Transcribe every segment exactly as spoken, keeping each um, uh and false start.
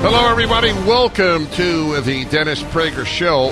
Hello, everybody. Welcome to the Dennis Prager Show.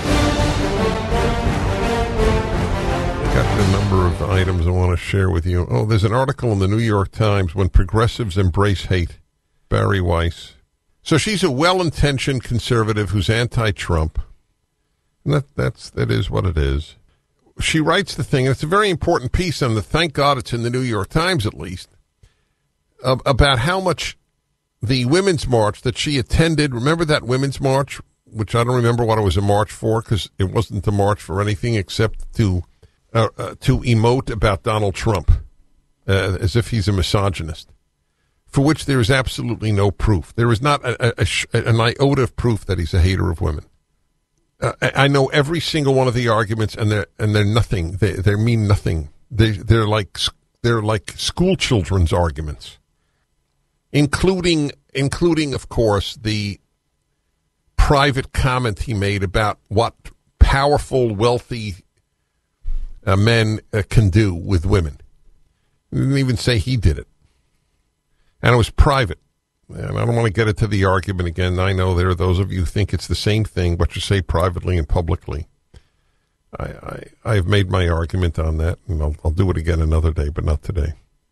I got a number of items I want to share with you. Oh, there's an article in the New York Times, When Progressives Embrace Hate, Barry Weiss. So she's a well-intentioned conservative who's anti-Trump. And that, that's, that is what it is. She writes the thing, and it's a very important piece on the, thank God it's in the New York Times at least, uh, about how much the Women's March that she attended, remember that Women's March, which I don't remember what it was a march for, because it wasn't a march for anything except to uh, uh, to emote about Donald Trump, uh, as if he's a misogynist, for which there is absolutely no proof. There is not a, a, a, an iota of proof that he's a hater of women. Uh, I know every single one of the arguments, and they're and they're nothing. They they mean nothing. They they're like they're like school children's arguments. Including, including, of course, the private comment he made about what powerful, wealthy uh, men uh, can do with women. He didn't even say he did it. And it was private. And I don't want to get into the argument again. I know there are those of you who think it's the same thing, but you say privately and publicly. I, I, I have made my argument on that, and I'll, I'll do it again another day, but not today.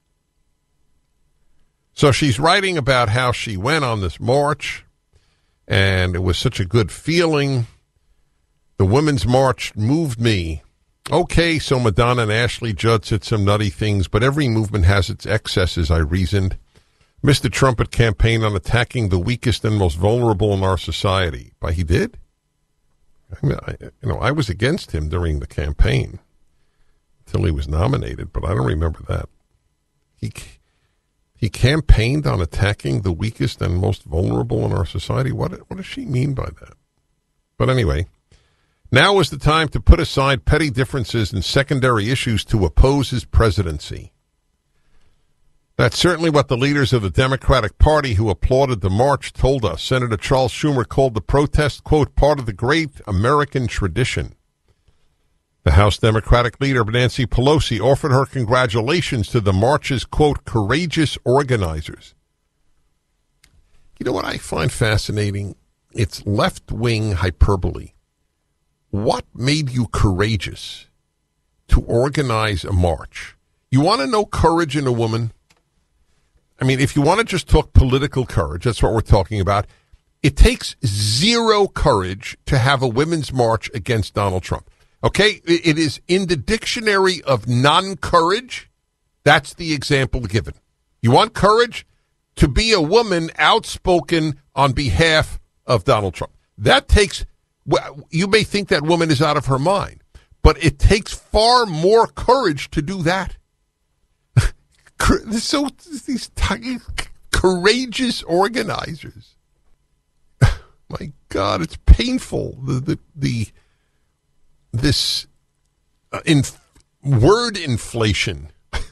So she's writing about how she went on this march, and it was such a good feeling. The Women's March moved me. Okay, so Madonna and Ashley Judd said some nutty things, but every movement has its excesses, I reasoned. Mister Trump had campaigned on attacking the weakest and most vulnerable in our society. But he did? I mean, I, you know, I was against him during the campaign until he was nominated, but I don't remember that. He... He campaigned on attacking the weakest and most vulnerable in our society. What, what does she mean by that? But anyway, now is the time to put aside petty differences and secondary issues to oppose his presidency. That's certainly what the leaders of the Democratic Party who applauded the march told us. Senator Charles Schumer called the protest, quote, part of the great American tradition. The House Democratic leader, Nancy Pelosi, offered her congratulations to the march's, quote, courageous organizers. You know what I find fascinating? It's left-wing hyperbole. What made you courageous to organize a march? You want to know courage in a woman? I mean, if you want to just talk political courage, that's what we're talking about. It takes zero courage to have a women's march against Donald Trump. Okay, it is in the dictionary of non-courage. That's the example given. You want courage? To be a woman outspoken on behalf of Donald Trump. That takes, you may think that woman is out of her mind, but it takes far more courage to do that. So these tiny, courageous organizers. My God, it's painful. The, the, the, This uh, in word inflation.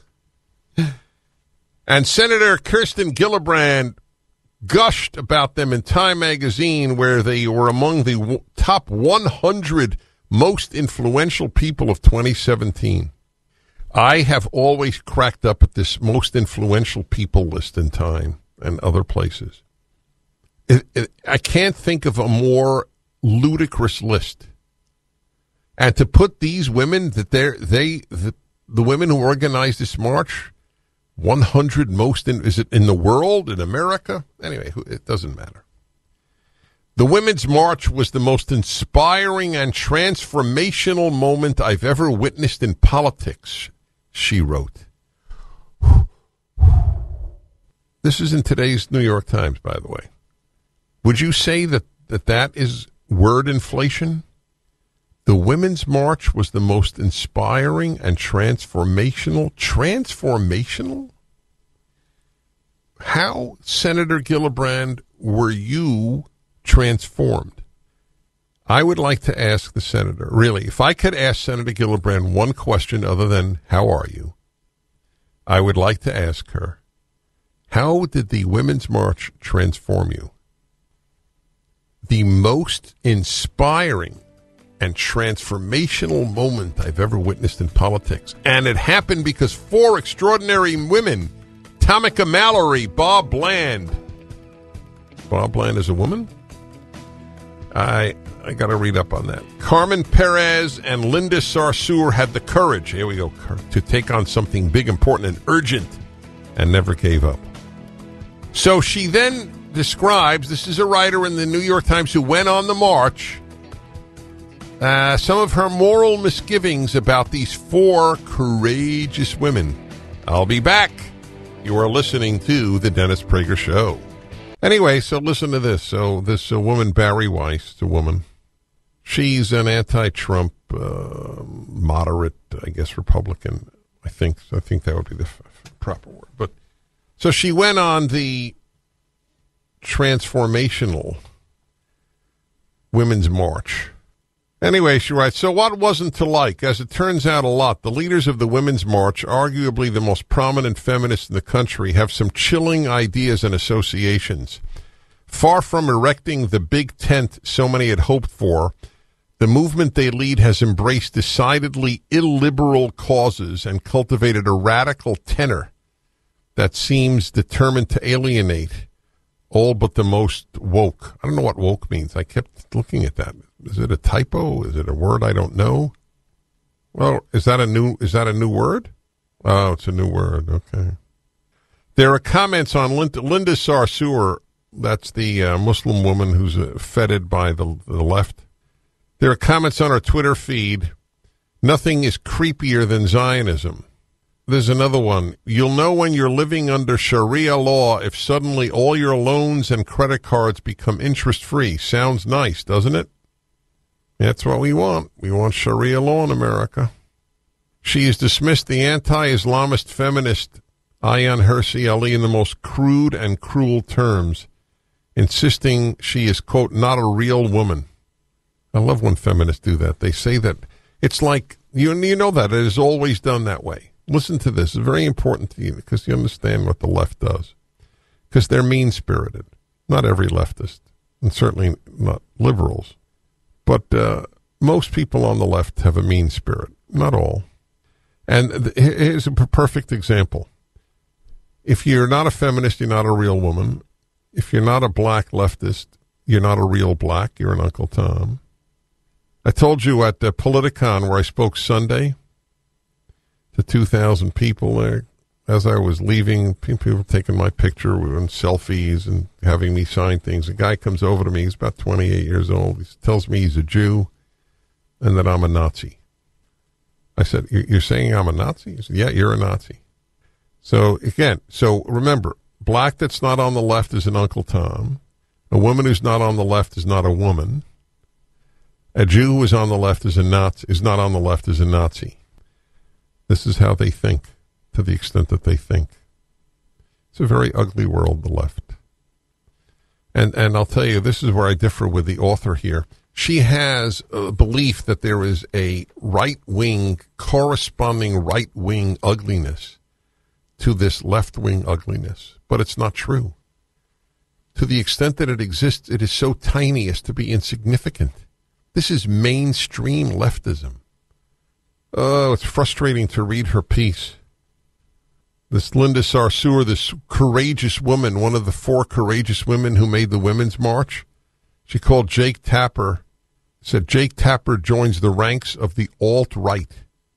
And Senator Kirsten Gillibrand gushed about them in Time magazine, where they were among the w- top one hundred most influential people of twenty seventeen. I have always cracked up at this most influential people list in Time and other places. It, it, I can't think of a more ludicrous list. And to put these women, that they're, they, the, the women who organized this march, one hundred most, in, is it in the world, in America? Anyway, it doesn't matter. The Women's March was the most inspiring and transformational moment I've ever witnessed in politics, she wrote. This is in today's New York Times, by the way. Would you say that that, that is word inflation? The Women's March was the most inspiring and transformational. Transformational? How, Senator Gillibrand, were you transformed? I would like to ask the senator, really, if I could ask Senator Gillibrand one question other than, how are you? I would like to ask her, how did the Women's March transform you? The most inspiring and transformational moment I've ever witnessed in politics. And it happened because four extraordinary women, Tamika, Mallory, Bob Bland, swampland as a woman? I I got to read up on that. Carmen, Perez, and Linda Sarsour had the courage, here we go, to take on something big, important, and urgent, and never gave up. So she then describes, this is a writer in the New York Times who went on the march, uh, some of her moral misgivings about these four courageous women. I'll be back. You are listening to The Dennis Prager Show. Anyway, so listen to this. So this uh, woman, Barry Weiss, the woman, she's an anti-Trump, uh, moderate, I guess, Republican. I think I think that would be the f- proper word. But so she went on the transformational Women's March. Anyway, she writes, so what wasn't to like? As it turns out, a lot. The leaders of the Women's March, arguably the most prominent feminists in the country, have some chilling ideas and associations. Far from erecting the big tent so many had hoped for, the movement they lead has embraced decidedly illiberal causes and cultivated a radical tenor that seems determined to alienate all but the most woke. I don't know what woke means. I kept looking at that. Is it a typo? Is it a word I don't know? Well, is that a new is that a new word? Oh, it's a new word. Okay. There are comments on Linda, Linda Sarsour, that's the uh, Muslim woman who's uh, feted by the, the left. There are comments on her Twitter feed. Nothing is creepier than Zionism. There's another one. You'll know when you're living under Sharia law if suddenly all your loans and credit cards become interest-free. Sounds nice, doesn't it? That's what we want. We want Sharia law in America. She has dismissed the anti-Islamist feminist Ayaan Hirsi Ali in the most crude and cruel terms, insisting she is, quote, not a real woman. I love when feminists do that. They say that it's like, you, you know that it is always done that way. Listen to this. It's very important to you because you understand what the left does. Because they're mean-spirited. Not every leftist, and certainly not liberals. But uh, most people on the left have a mean spirit. Not all. And th- here's a perfect example. If you're not a feminist, you're not a real woman. If you're not a black leftist, you're not a real black. You're an Uncle Tom. I told you at the Politicon where I spoke Sunday to two thousand people there. As I was leaving, people were taking my picture, we were in selfies and having me sign things. A guy comes over to me, he's about twenty-eight years old. He tells me he's a Jew and that I'm a Nazi. I said, you're saying I'm a Nazi? He said, yeah, you're a Nazi. So, again, so remember, black that's not on the left is an Uncle Tom. A woman who's not on the left is not a woman. A Jew who is on the left is a Nazi, is not on the left is a Nazi. This is how they think, to the extent that they think. It's a very ugly world, the left. And and I'll tell you, this is where I differ with the author here. She has a belief that there is a right-wing, corresponding right-wing ugliness to this left-wing ugliness. But it's not true. To the extent that it exists, it is so tiny as to be insignificant. This is mainstream leftism. Oh, it's frustrating to read her piece. This Linda Sarsour, this courageous woman, one of the four courageous women who made the Women's March, she called Jake Tapper, said Jake Tapper joins the ranks of the alt-right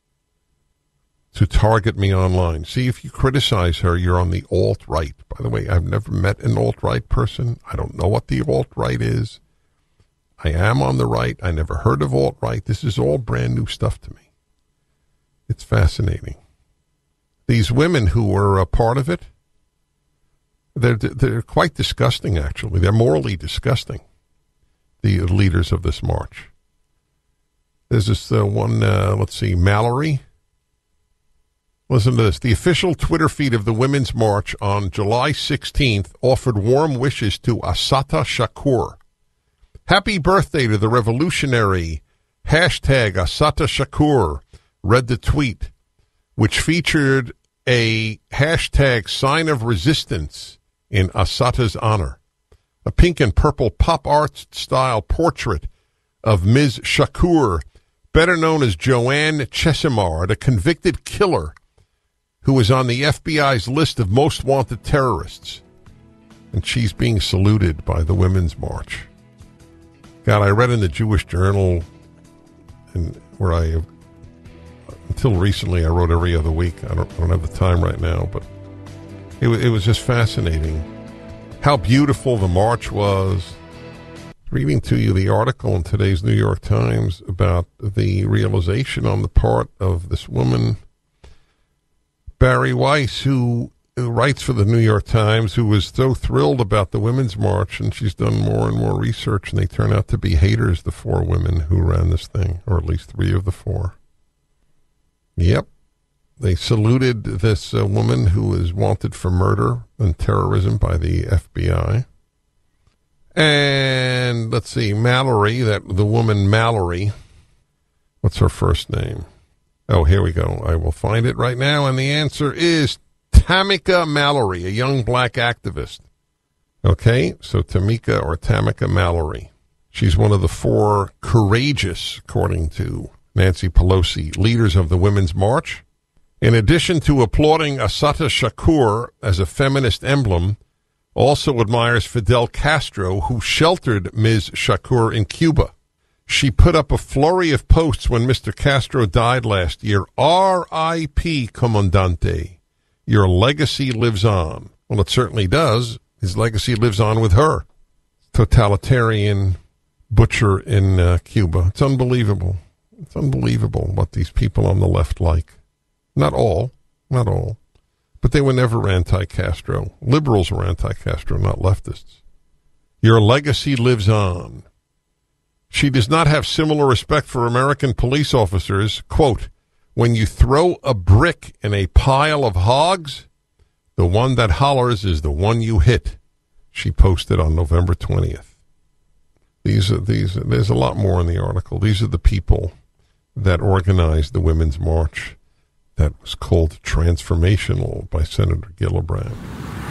to target me online. See, if you criticize her, you're on the alt-right. By the way, I've never met an alt-right person. I don't know what the alt-right is. I am on the right. I never heard of alt-right. This is all brand new stuff to me. It's fascinating. These women who were a part of it, they're, they're quite disgusting, actually. They're morally disgusting, the leaders of this march. There's this uh, one, uh, let's see, Mallory. Listen to this. The official Twitter feed of the Women's March on July sixteenth offered warm wishes to Assata Shakur. Happy birthday to the revolutionary. Hashtag Assata Shakur, read the tweet, which featured a hashtag sign of resistance in Assata's honor. A pink and purple pop art style portrait of Miz Shakur, better known as Joanne Chesimard, a convicted killer who was on the F B I's list of most wanted terrorists. and she's being saluted by the Women's March. God, I read in the Jewish Journal, and where I, until recently, I wrote every other week. I don't, I don't have the time right now, but it, it was just fascinating how beautiful the march was. Reading to you the article in today's New York Times about the realization on the part of this woman, Barry Weiss, who who writes for the New York Times, who was so thrilled about the Women's March, and she's done more and more research, and they turn out to be haters, the four women who ran this thing, or at least three of the four. Yep. They saluted this uh, woman who is wanted for murder and terrorism by the F B I. And let's see, Mallory, that the woman Mallory, what's her first name? Oh, here we go. I will find it right now, and the answer is Tamika Mallory, a young black activist. Okay, so Tamika or Tamika Mallory. She's one of the four courageous, according to Nancy Pelosi, leaders of the Women's March. In addition to applauding Assata Shakur as a feminist emblem, also admires Fidel Castro, who sheltered Miz Shakur in Cuba. She put up a flurry of posts when Mister Castro died last year. R I P Comandante. Your legacy lives on. Well, it certainly does. His legacy lives on with her. Totalitarian butcher in uh, Cuba. It's unbelievable. It's unbelievable what these people on the left like. Not all. Not all. But they were never anti-Castro. Liberals were anti-Castro, not leftists. Your legacy lives on. She does not have similar respect for American police officers. Quote, when you throw a brick in a pile of hogs, the one that hollers is the one you hit. She posted on November twentieth. These are these. There's a lot more in the article. These are the people that organized the Women's March that was called transformational by Senator Gillibrand.